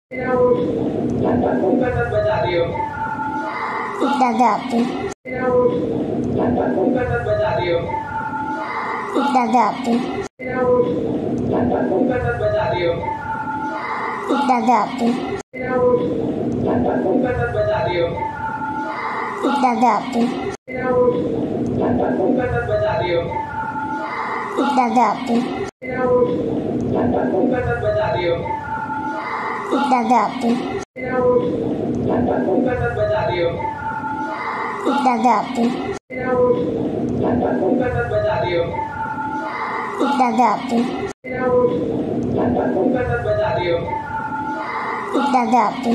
बजा दियो। दादा आपे बजा दियो। दादा आपे बजा दियो। दादा आपे बजा दियो। दादा आपे बजा दियो। दादा आपे बजा दियो। दादा आपे बजा दियो। दादा आपे बजा दियो। दादा आपे बजा दियो। दादा आपे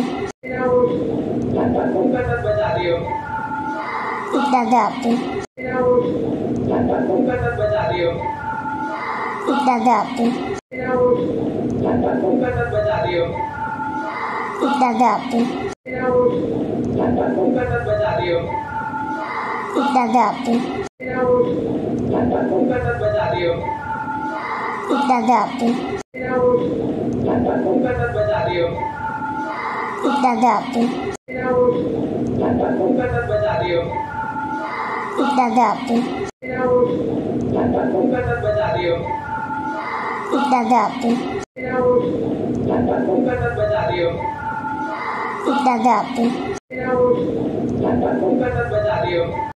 बजा दियो। दादा आपे बजा दियो। दादा आपे बजा दियो। दादा आपे बजा दियो। दादा आपे बजा दियो। दादा आपे बजा दियो। दादा आपे बजा दियो। दादा आपे बजा दियो। दादा आपे बजा दियो। दादा आपे बजा दियो।